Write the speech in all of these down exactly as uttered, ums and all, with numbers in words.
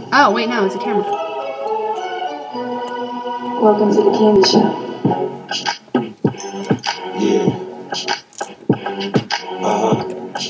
Oh, wait, no, it's a camera. Welcome to the candy shop. Yeah. Uh-huh.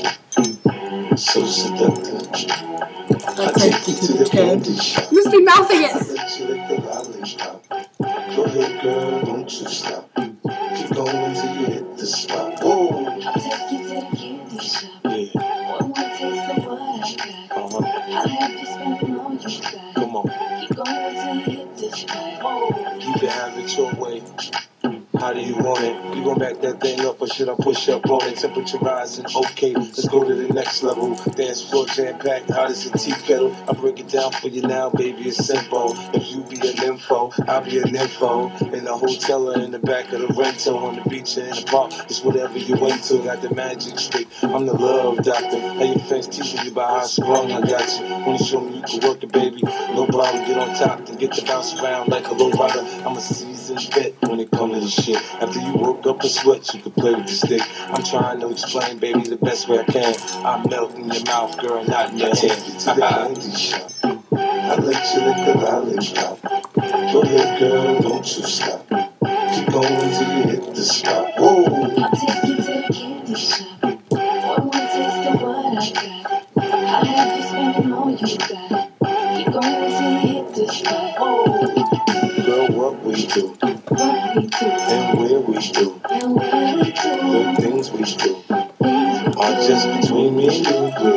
So seductive. I take you to the candy shop. You must be mouthing it. I let you lick the lollipop. Go ahead, girl, don't you stop. Keep going till you hit the spot. Whoa. I'll take you to the candy shop. Yeah. One more taste of what I got. Uh-huh. I'll have you spending all you got. Come on. Keep going till you hit the spot. Whoa. You can have it your way. How do you want it? You gon' back that thing up or should I push up on it? Temperature rising, okay, let's go to the next level. Dance floor jam-packed, hot as a tea kettle. I break it down for you now, baby, it's simple. If you be an info, I'll be an info. In the hotel or in the back of the rental, on the beach or in the park, it's whatever you into. Got the magic stick, I'm the love doctor. How your friends teaching you about how I sprung, I got you. Wanna show me you can work it, baby? No problem, get on top and get to bounce around like a low rider. I'm a seasoned vet when it comes to this shit. After you woke up a sweat, you could play with the stick. I'm trying to explain, baby, the best way I can. I melt in your mouth, girl, not in your hand. I take you to the candy shop. I let you lick the lollipop. Go ahead, girl, don't you stop. Keep going till you hit the spot. Whoa. I'll take you to the candy shop. One more taste of what I got. I'll have you spending all you got. Keep going till you hit the spot. Whoa. Girl, what we do, What we do, and where we do, and where we do, the things we do, things we are just between me and you.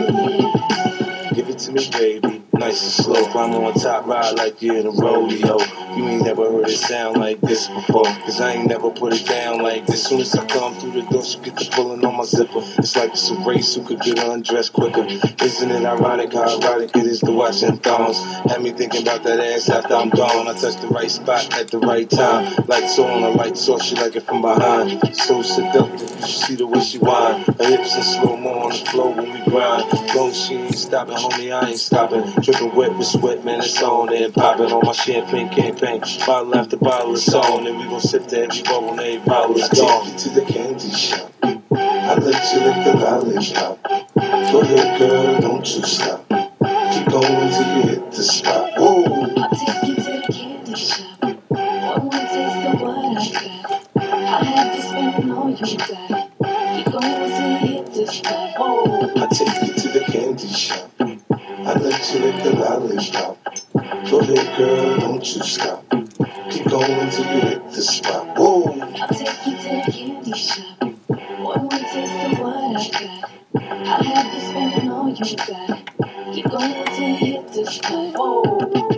do. Give it to me, baby. Nice and slow. Climb on top, ride like you're in a rodeo. You ain't never heard it sound like this before. Cause I ain't never put it down like this. Soon as I come through the door, she get the pulling on my zipper. It's like it's a race who could get undressed quicker. Isn't it ironic how erotic it is to watch them thongs? Had me thinking about that ass after I'm gone. I touch the right spot at the right time. Lights on, a lights off, she like it from behind. So seductive, you should see the way she whine. Her hips in slow-mo on the floor when we grind. Long she ain't stopping, homie, I ain't stopping. Dripping wet with sweat, man, it's on and popping on my champagne campaign. Bottle after bottle is on, and we gon' sip to every bubble and every bottle is gone. I take you to the candy shop. I let you lick the lollipop. Go ahead, girl, don't you stop. Keep going till you hit the spot. Whoa. I'll take you to the candy shop. One more taste of what I got. I'll have you spending all you got. Keep going till you hit the spot. Whoa. I take you to the candy shop. I let you lick the lollipop. Go ahead, girl, don't you stop. Keep going till you hit the spot. Whoa. I'll take you to the candy shop. One more taste of what I got. I'll have you spending all you got. Keep going till you hit the spot. Whoa.